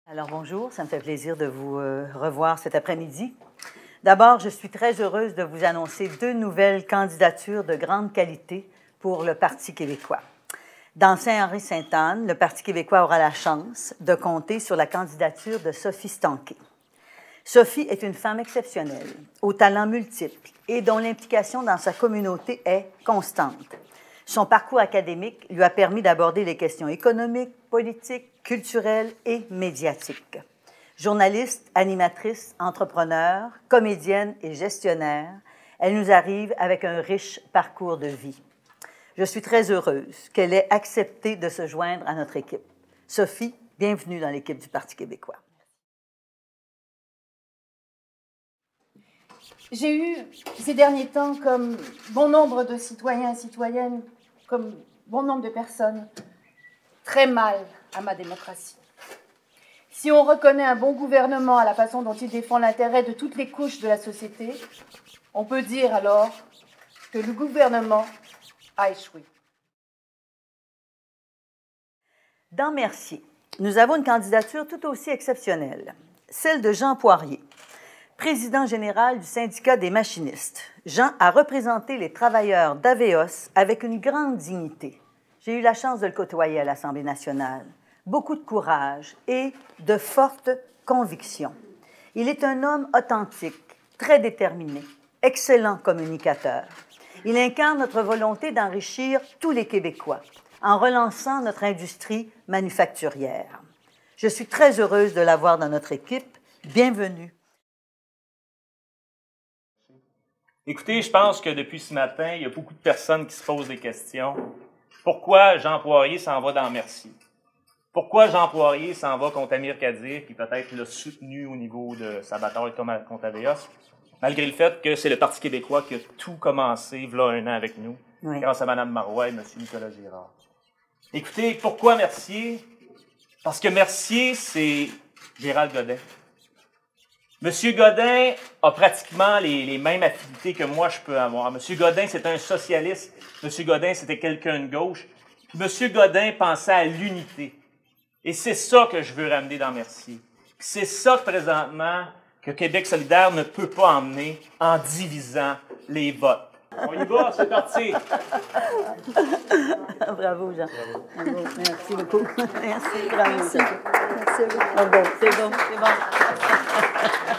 Alors bonjour, ça me fait plaisir de vous revoir cet après-midi. D'abord, je suis très heureuse de vous annoncer 2 nouvelles candidatures de grande qualité pour le Parti québécois. Dans Saint-Henri-Sainte-Anne, le Parti québécois aura la chance de compter sur la candidature de Sophie Stanquet. Sophie est une femme exceptionnelle, aux talents multiples et dont l'implication dans sa communauté est constante. Son parcours académique lui a permis d'aborder les questions économiques, politiques, culturelles et médiatiques. Journaliste, animatrice, entrepreneur, comédienne et gestionnaire, elle nous arrive avec un riche parcours de vie. Je suis très heureuse qu'elle ait accepté de se joindre à notre équipe. Sophie, bienvenue dans l'équipe du Parti québécois. J'ai eu ces derniers temps, comme bon nombre de citoyens et citoyennes, comme bon nombre de personnes, très mal à ma démocratie. Si on reconnaît un bon gouvernement à la façon dont il défend l'intérêt de toutes les couches de la société, on peut dire alors que le gouvernement a échoué. Dans Mercier, nous avons une candidature tout aussi exceptionnelle, celle de Jean Poirier, président général du syndicat des machinistes. Jean a représenté les travailleurs d'Aveos avec une grande dignité. J'ai eu la chance de le côtoyer à l'Assemblée nationale. Beaucoup de courage et de fortes convictions. Il est un homme authentique, très déterminé, excellent communicateur. Il incarne notre volonté d'enrichir tous les Québécois en relançant notre industrie manufacturière. Je suis très heureuse de l'avoir dans notre équipe. Bienvenue. Écoutez, je pense que depuis ce matin, il y a beaucoup de personnes qui se posent des questions. Pourquoi Jean Poirier s'en va dans Mercier? Pourquoi Jean Poirier s'en va contre Amir Kadir, qui peut-être l'a soutenu au niveau de sa bataille contre Aveos, malgré le fait que c'est le Parti québécois qui a tout commencé, voilà 1 an avec nous, oui, grâce à Mme Marois et M. Nicolas Girard. Écoutez, pourquoi Mercier? Parce que Mercier, c'est Gérald Godin. M. Godin a pratiquement les mêmes affinités que moi je peux avoir. M. Godin, c'est un socialiste. M. Godin, c'était quelqu'un de gauche. Puis M. Godin pensait à l'unité. Et c'est ça que je veux ramener dans Mercier. C'est ça, présentement, que Québec solidaire ne peut pas emmener en divisant les votes. On y va, c'est parti! Bravo, Jean. Bravo. Merci beaucoup. Merci, bravo. Merci beaucoup. C'est bon, c'est bon.